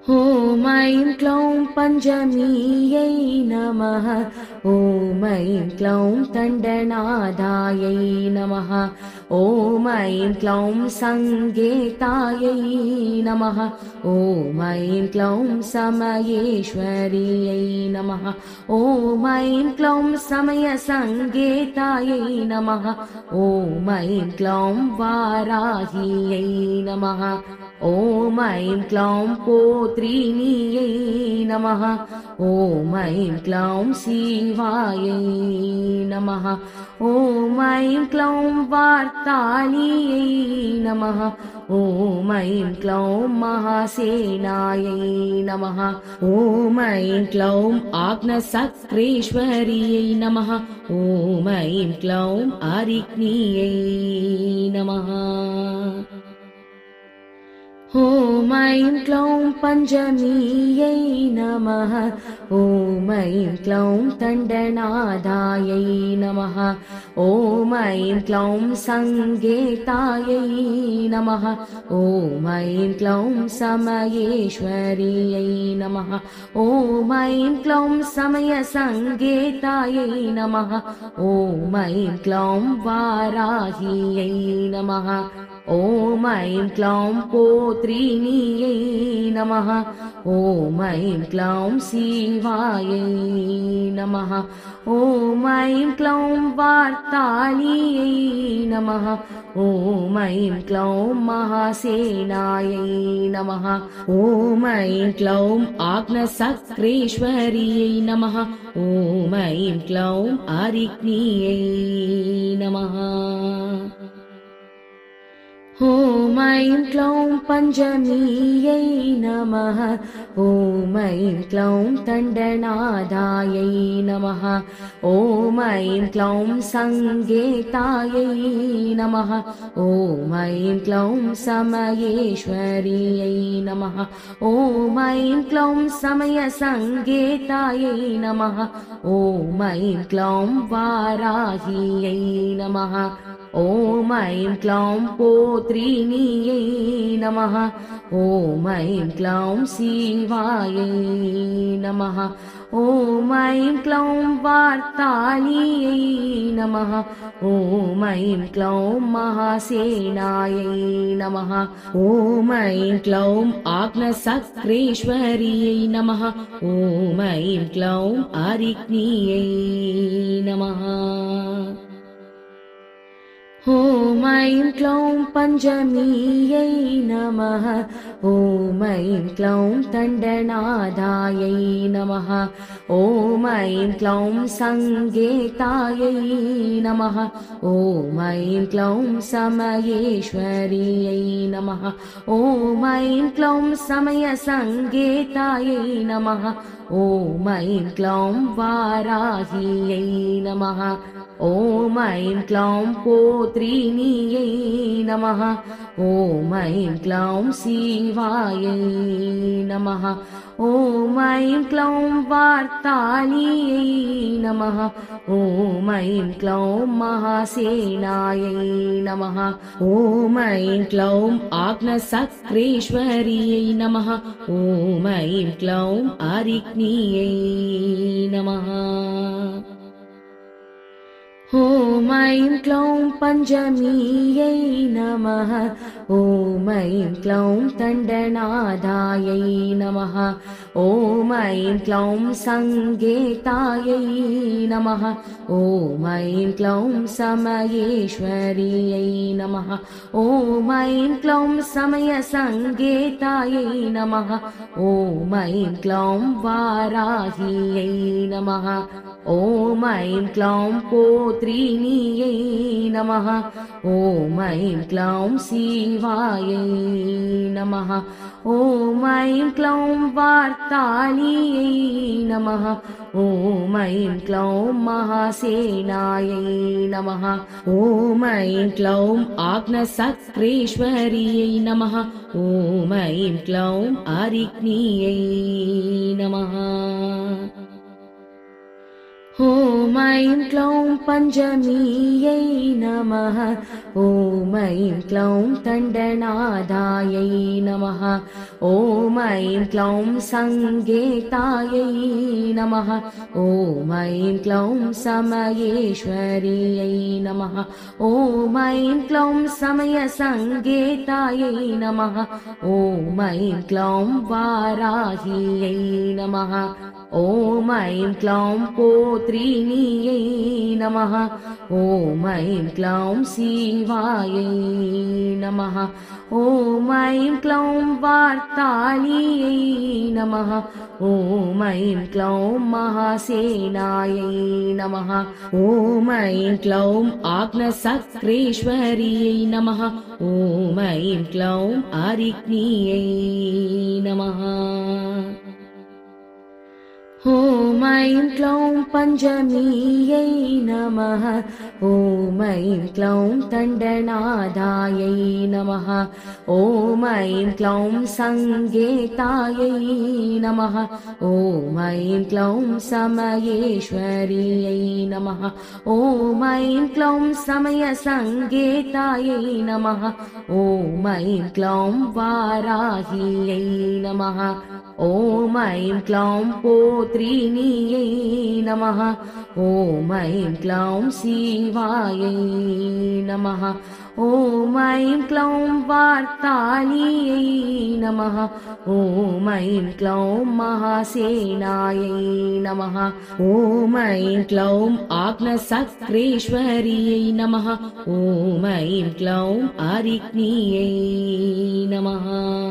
ॐ ऐं क्लौं पञ्चमीयै नमः। ॐ ऐं क्लौं दण्डनादायै नमः। ॐ ऐं क्लौं संगेतायै नमः। ॐ ऐं क्लौं समयेश्वर्यै नमः। ॐ ऐं क्लौं समयसंगेतायै नमः। ॐ ऐं क्लौं वाराह्यै नमः। ॐ ऐं क्लौं पोत्रिण्यै नमः। ॐ ऐं क्लौं शिवायै नमः। ॐ ऐं क्लौं वार्तालियै नमः। ॐ ऐं क्लौं महासेनायै नमः। ॐ ऐं क्लौं आग्नसक्रेश्वर्यै नमः। ॐ ऐं क्लौं अरिग्न्यै नमः। ॐ ऐं क्लौं पञ्चमीयै नमः। ॐ ऐं क्लौं दण्डनादायै नमः। ॐ ऐं क्लौं संगेतायै नमः। ॐ ऐं क्लौं समयेश्वर्यै नमः। ॐ ऐं क्लौं समयसंगेतायै नमः। ॐ ऐं क्लौं वाराह्यै नमः। ॐ ऐं क्लौं पोत्रिण्यै नमः। ॐ ऐं क्लौं शिवायै नमः। ॐ ऐं क्लौं वार्तालियै नमः। ॐ ऐं क्लौं महासेनायै नमः। ॐ ऐं क्लौं आग्नसक्रेश्वर्यै नमः। ॐ ऐं क्लौं अरिग्न्यै नमः। ॐ ऐं क्लौं पञ्चमीयै नमः। ॐ ऐं क्लौं दण्डनादायै नमः। ॐ ऐं क्लौं संगेतायै नमः। ॐ ऐं क्लौं समयेश्वर्यै नमः। ॐ ऐं क्लौं समयसंगेतायै नमः। ॐ ऐं क्लौं वाराह्यै नमः। ॐ ऐं क्लौं पोत्रिण्यै नमः। ॐ ऐं क्लौं शिवायै नमः। ॐ ऐं क्लौं वार्तालियै नमः। ॐ ऐं क्लौं महासेनायै नमः। ॐ ऐं क्लौं आग्नसक्रेश्वर्यै नमः। ॐ ऐं क्लौं अरिग्न्यै नमः। ॐ ऐं क्लौं पञ्चमीयै नमः। ॐ ऐं क्लौं दण्डनादायै नमः। ॐ ऐं क्लौं संगेतायै नमः। ॐ ऐं क्लौं समयेश्वर्यै नमः। ॐ ऐं क्लौं समयसंगेतायै नमः। ॐ ऐं क्लौं वाराह्यै नमः। ॐ ऐं क्लौं पोत्रिण्यै नमः। ॐ ऐं क्लौं शिवायै नमः। ॐ ऐं क्लौं वार्तालियै नमः। ॐ ऐं क्लौं महासेनायै नमः। ॐ ऐं क्लौं आग्नसक्रेश्वर्यै नमः। ॐ ऐं क्लौं अरिग्न्यै नमः। ॐ ऐं क्लौं पञ्चमीयै नमः। ॐ ऐं क्लौं दण्डनादायै नमः। ॐ ऐं क्लौं संगेतायै नमः। ॐ ऐं क्लौं समयेश्वर्यै नमः। ॐ ऐं क्लौं समयसंगेतायै नमः। ॐ ऐं क्लौं वाराह्यै नमः। ॐ ऐं क्लौं पोत्रिण्यै नमः। ॐ ऐं क्लौं शिवायै नमः। ॐ ऐं क्लौं वार्तालियै नमः। ॐ ऐं क्लौं महासेनायै नमः। ॐ ऐं क्लौं आग्नसक्रेश्वर्यै नमः। ॐ ऐं क्लौं अरिग्न्यै नमः। ॐ ऐं क्लौं पञ्चमीयै नमः। ॐ ऐं क्लौं दण्डनादायै नमः। ॐ ऐं क्लौं सङ्गेतायै नमः। ॐ ऐं क्लौं समयेश्वर्यै नमः। ॐ ऐं क्लौं समयसङ्गेतायै नमः। ॐ ऐं क्लौं वाराह्यै नमः। ॐ ऐं क्लौं पोत्रिण्यै नमः। ॐ ऐं क्लौं शिवायै नमः। ॐ ऐं क्लौं वार्तालीयै नमः। ॐ ऐं क्लौं महासेनायै नमः। ॐ ऐं क्लौं आग्नसक्रेश्वर्यै नमः। ॐ ऐं क्लौं अरिग्न्यै नमः। ॐ ऐं क्लौं पञ्चमीयै नमः। ॐ ऐं क्लौं दण्डनादायै नमः। ॐ ऐं क्लौं सङ्गेतायै नमः। ॐ ऐं क्लौं समयेश्वर्यै नमः। ॐ ऐं क्लौं समयसङ्गेतायै नमः। ॐ ऐं क्लौं वाराह्यै नमः। ॐ ऐं क्लौं पोत्रिण्यै नमः। ॐ ऐं क्लौं शिवायै नमः। ॐ ऐं क्लौं वार्तालीयै नमः। ॐ ऐं क्लौं महासेनायै नमः। ॐ ऐं क्लौं आग्नसक्रेश्वर्यै नमः। ॐ ऐं क्लौं अरिग्न्यै नमः।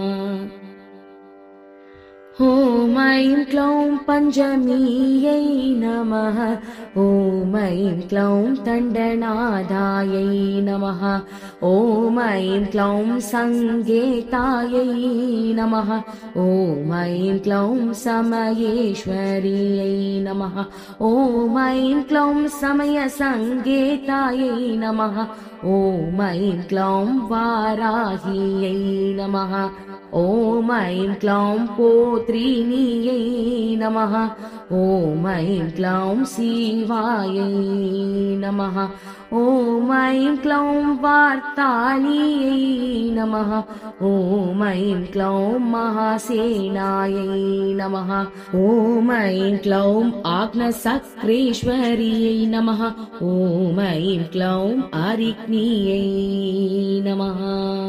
ॐ ऐं क्लौं पञ्चमीयै नमः। ॐ ऐं क्लौं दण्डनादायै नमः। ॐ ऐं क्लौं सङ्गेतायै नमः। ॐ ऐं क्लौं समयेश्वर्यै नमः। ॐ ऐं क्लौं समयसङ्गेतायै नमः। ॐ ऐं क्लौं वाराह्यै नमः। ॐ ऐं क्लौं पोत्रिण्यै नमः। ॐ ऐं क्लौं शिवायै नमः। ॐ ऐं क्लौं वार्तालीयै नमः। ॐ ऐं क्लौं महासेनायै नमः। ॐ ऐं क्लौं आग्नसक्रेश्वर्यै नमः। ॐ ऐं क्लौं अरिग्न्यै नमः।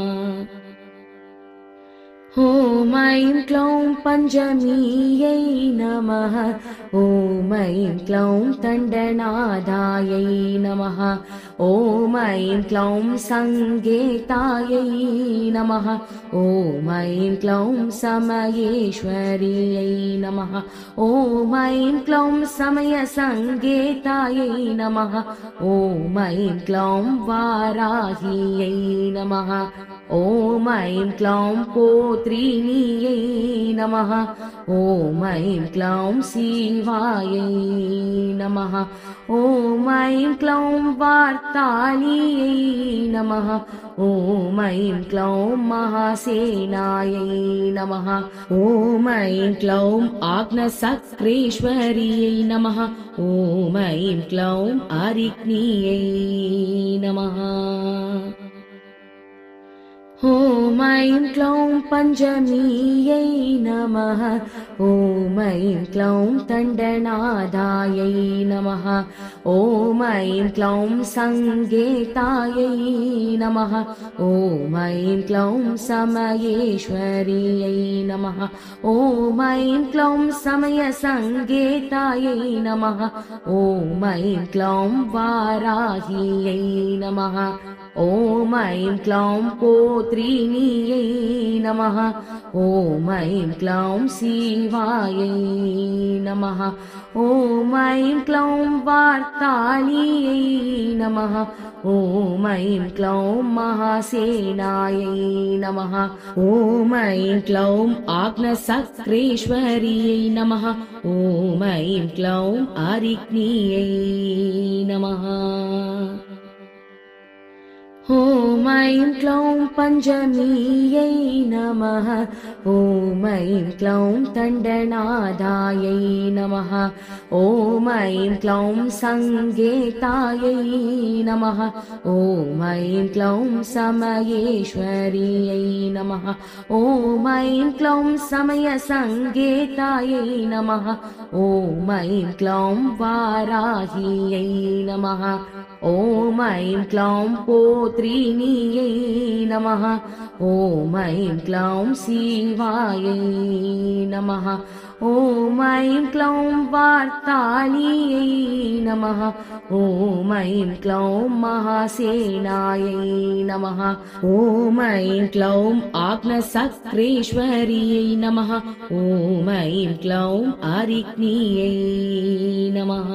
ॐ ऐं क्लौं पञ्चमीयै नमः। ॐ ऐं क्लौं दण्डनादायै नमः। ॐ ऐं क्लौं सङ्गेतायै नमः। ॐ ऐं क्लौं समयेश्वर्यै नमः। ॐ ऐं क्लौं समयसङ्गेतायै नमः। ॐ ऐं क्लौं वाराह्यै नमः। ॐ ऐं क्लौं पोत्रिण्यै नमः। ॐ ऐं क्लौं शिवायै नमः। ॐ ऐं क्लौं वार्तालीयै नमः। ॐ ऐं क्लौं महासेनायै नमः। ॐ ऐं क्लौं आग्नसक्रेश्वर्यै नमः। ॐ ऐं क्लौं अरिग्न्यै नमः। ॐ ऐं क्लौं पञ्चमीयै नमः। ॐ ऐं क्लौं दण्डनादायै नमः। ॐ ऐं क्लौं सङ्गेतायै नमः। ॐ ऐं क्लौं समयेश्वर्यै नमः। ॐ ऐं क्लौं समयसङ्गेतायै नमः। ॐ ऐं क्लौं वाराह्यै नमः। ॐ ऐं क्लौं पोत्रिण्यै नमः। ॐ ऐं क्लौं शिवायै नमः। ॐ ऐं क्लौं वार्तालीयै नमः। ॐ ऐं क्लौं महासेनायै नमः। ॐ ऐं क्लौं आग्नसक्रेश्वर्यै नमः। ॐ ऐं क्लौं अरिग्न्यै नमः। ॐ ऐं क्लौं पञ्चमीयै नमः। ॐ ऐं क्लौं दण्डनादायै नमः। ॐ ऐं क्लौं संगेतायै नमः। ॐ ऐं क्लौं समयेश्वर्यै नमः। ॐ ऐं क्लौं समयसंगेतायै नमः। ॐ ऐं क्लौं वाराह्यै नमः। ॐ ऐं क्लौं पोत्रिणीयै नमः। ॐ ऐं क्लौं शिवायै नमः। ॐ ऐं क्लौं वार्तालीयै नमः। ॐ ऐं क्लौं महासेनायै नमः। ॐ ऐं क्लौं आग्नसक्रेश्वर्यै नमः। ॐ ऐं क्लौं अरिग्नियै नमः।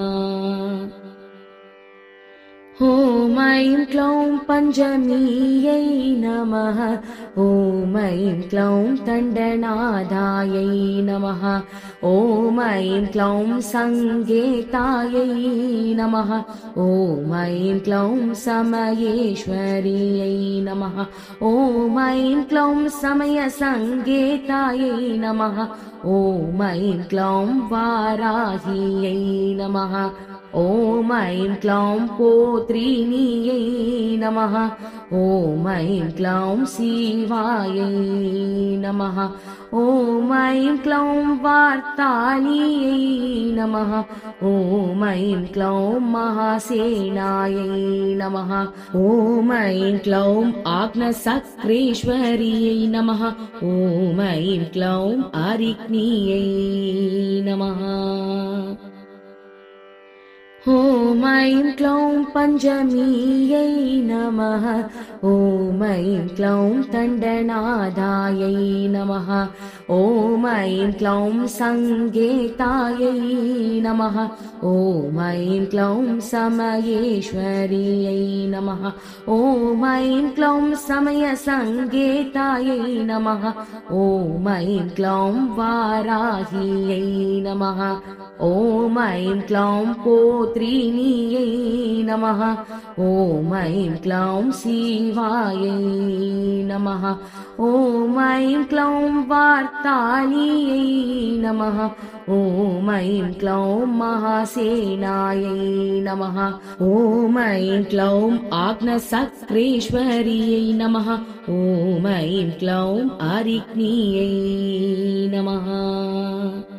ॐ ऐं क्लौं पञ्चमीयै नमः। ॐ ऐं क्लौं दण्डनादायै नमः। ॐ ऐं क्लौं संगेतायै नमः। ॐ ऐं क्लौं समयेश्वर्यै नमः। ॐ ऐं क्लौं समयसंगेतायै नमः। ॐ ऐं क्लौं वाराह्यै नमः। ॐ ऐं क्लौं पोत्रिणीयै नमः। ॐ ऐं क्लौं शिवायै नमः। ॐ ऐं क्लौं वार्तालीयै नमः। ॐ ऐं क्लौं महासेनायै नमः। ॐ ऐं क्लौं आग्नसक्रेश्वर्यै नमः। ॐ ऐं क्लौं अरिग्नियै नमः। ॐ ऐं क्लौं पञ्चमीयै नमः। ॐ ऐं क्लौं दण्डनादायै नमः। ॐ ऐं क्लौं संगेतायै नमः। ॐ ऐं क्लौं समयेश्वर्यै नमः। ॐ ऐं क्लौं समयसंगेतायै नमः। ॐ ऐं क्लौं वाराह्यै नमः। ॐ ऐं क्लौं पोत्रिणीयै नमः। ॐ ऐं क्लौं शिवायै नमः। ॐ ऐं क्लौं वार्तालीयै नमः। ॐ ऐं क्लौं महासेनायै नमः। ॐ ऐं क्लौं आग्नसक्रेश्वर्यै नमः। ॐ ऐं क्लौं अरिग्नियै नमः।